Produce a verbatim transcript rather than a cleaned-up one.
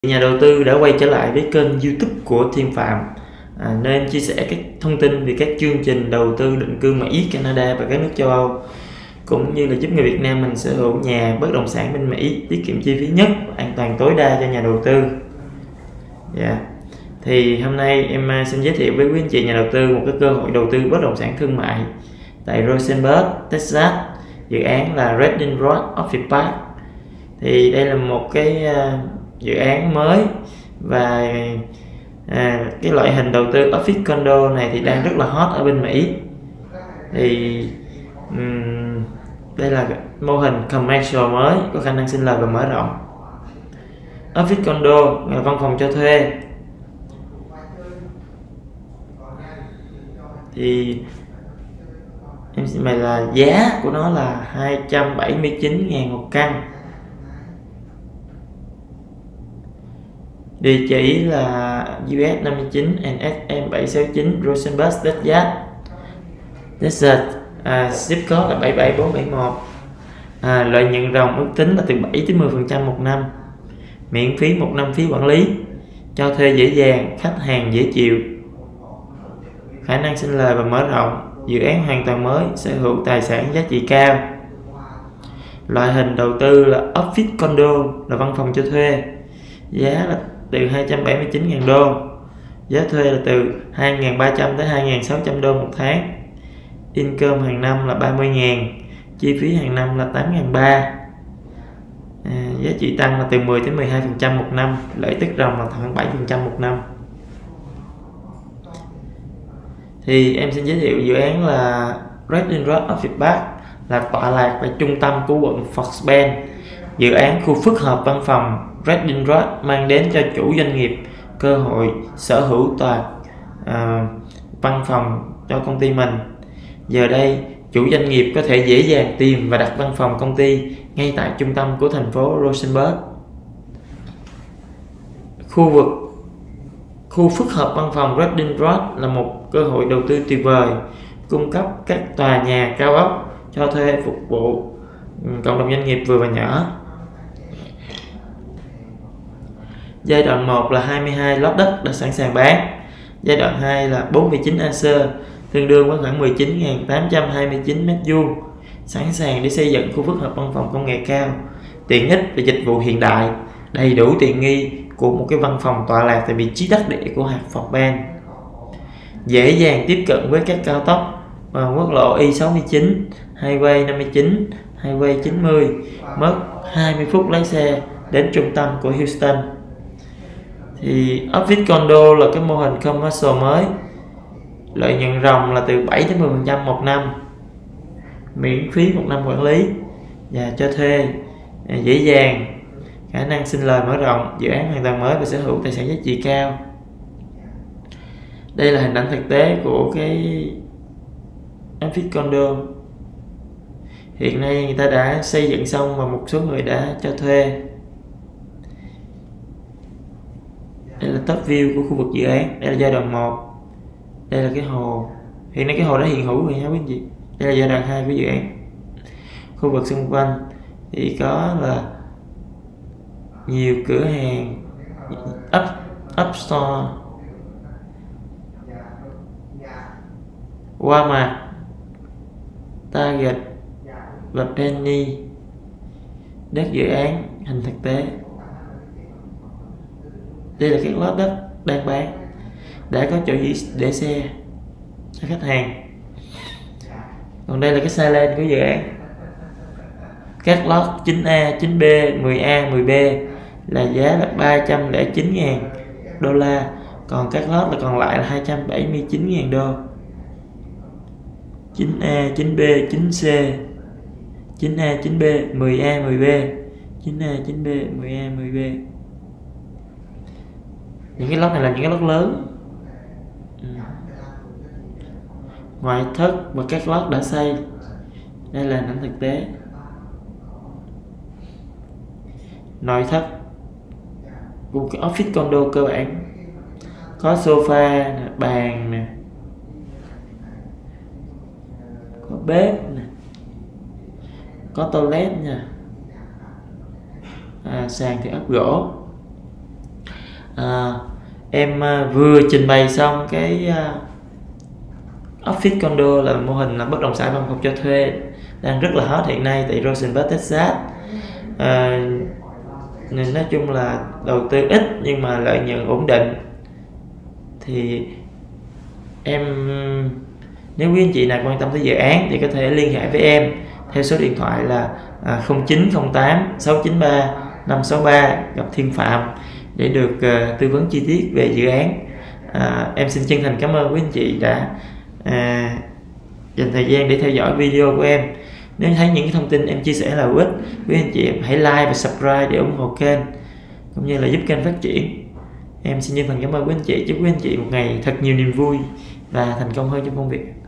Nhà đầu tư đã quay trở lại với kênh YouTube của Thiên Phạm, à, nên chia sẻ các thông tin về các chương trình đầu tư định cư Mỹ, Canada và các nước châu Âu, cũng như là giúp người Việt Nam mình sở hữu nhà bất động sản bên Mỹ tiết kiệm chi phí nhất, an toàn tối đa cho nhà đầu tư. Yeah. Thì hôm nay em xin giới thiệu với quý anh chị nhà đầu tư một cái cơ hội đầu tư bất động sản thương mại tại Rosenberg, Texas, dự án là Redding Road Office Park. Thì đây là một cái uh, dự án mới và à, cái loại hình đầu tư office condo này thì đang rất là hot ở bên Mỹ. Thì um, đây là mô hình commercial mới có khả năng sinh lời và mở rộng. Office condo là văn phòng cho thuê. Thì em xin mày là giá của nó là hai trăm bảy mươi chín nghìn một căn. Địa chỉ là u ét năm chín N S M bảy sáu chín Rosenberg, Texas. Texas. À, zip code là bảy bảy bốn bảy một. À, lợi nhuận ròng ước tính là từ bảy đến mười phần trăm một năm. Miễn phí một năm phí quản lý. Cho thuê dễ dàng, khách hàng dễ chịu. Khả năng sinh lời và mở rộng. Dự án hoàn toàn mới, sở hữu tài sản giá trị cao. Loại hình đầu tư là office condo, là văn phòng cho thuê. Giá là từ hai trăm bảy mươi chín nghìn đô. Giá thuê là từ hai nghìn ba trăm tới hai nghìn sáu trăm đô một tháng. Income hàng năm là ba mươi nghìn. Chi phí hàng năm là tám nghìn ba trăm. À, giá trị tăng là từ mười đến mười hai phần trăm một năm. Lợi tức ròng là khoảng bảy phần trăm một năm. Thì em xin giới thiệu dự án là Redding Road Office Park, là tọa lạc tại trung tâm của quận Fort Bend. Dự án khu phức hợp văn phòng Redding Road mang đến cho chủ doanh nghiệp cơ hội sở hữu toàn à, văn phòng cho công ty mình. Giờ đây, chủ doanh nghiệp có thể dễ dàng tìm và đặt văn phòng công ty ngay tại trung tâm của thành phố Rosenberg. Khu vực Khu phức hợp văn phòng Redding Road là một cơ hội đầu tư tuyệt vời, cung cấp các tòa nhà cao ốc cho thuê phục vụ cộng đồng doanh nghiệp vừa và nhỏ. Giai đoạn một là hai mươi hai lót đất đã sẵn sàng bán. Giai đoạn hai là bốn mươi chín acre, tương đương với khoảng mười chín nghìn tám trăm hai mươi chín mét vuông, sẵn sàng để xây dựng khu phức hợp văn phòng công nghệ cao, tiện ích và dịch vụ hiện đại, đầy đủ tiện nghi của một cái văn phòng tọa lạc tại vị trí đắc địa của hạt Fort Bend. Dễ dàng tiếp cận với các cao tốc và quốc lộ I sáu chín, Highway năm mươi chín, Highway chín mươi, mất hai mươi phút lái xe đến trung tâm của Houston. Thì office condo là cái mô hình commercial mới, lợi nhuận ròng là từ bảy đến mười phần trăm một năm, miễn phí một năm quản lý và cho thuê dễ dàng, khả năng sinh lời mở rộng, dự án hoàn toàn mới và sở hữu tài sản giá trị cao. Đây là hình ảnh thực tế của cái office condo. Hiện nay người ta đã xây dựng xong và một số người đã cho thuê. Đây là top view của khu vực dự án. Đây là giai đoạn một. Đây là cái hồ. Hiện nay cái hồ đã hiện hữu rồi nha quý anh chị. Đây là giai đoạn hai của dự án. Khu vực xung quanh thì có là nhiều cửa hàng, up, up store, Walmart, Target và Penny. Đất dự án hình thực tế. Đây là các lót đất đang bán, đã có chỗ để xe cho khách hàng. Còn đây là cái size của dự án. Các lót chín A, chín B, mười A, mười B là giá là ba trăm lẻ chín nghìn đô la, còn các lót là còn lại là hai trăm bảy mươi chín nghìn đô. chín A, chín B, chín C, chín A, chín B, mười A, mười B, chín A, chín B, mười A, mười B. Những cái lót này là những cái lót lớn. Ừ. Ngoại thất và các lót đã xây. Đây là hình ảnh thực tế. Nội thất một cái office condo cơ bản, có sofa, bàn nè, có bếp nè, có toilet nha, à, sàn thì ốp gỗ, à, em à, vừa trình bày xong cái à, Office Condo là mô hình là bất động sản văn phòng cho thuê đang rất là hot hiện nay tại Rosenberg, Texas. à, nên nói chung là đầu tư ít nhưng mà lợi nhuận ổn định. Thì em nếu quý anh chị nào quan tâm tới dự án thì có thể liên hệ với em theo số điện thoại là à, không chín không tám sáu chín ba năm sáu ba, gặp Thiên Phạm để được uh, tư vấn chi tiết về dự án. à, em xin chân thành cảm ơn quý anh chị đã à, dành thời gian để theo dõi video của em. Nếu thấy những cái thông tin em chia sẻ là hữu ích, quý anh chị hãy like và subscribe để ủng hộ kênh cũng như là giúp kênh phát triển. Em xin chân thành cảm ơn quý anh chị, chúc quý anh chị một ngày thật nhiều niềm vui và thành công hơn trong công việc.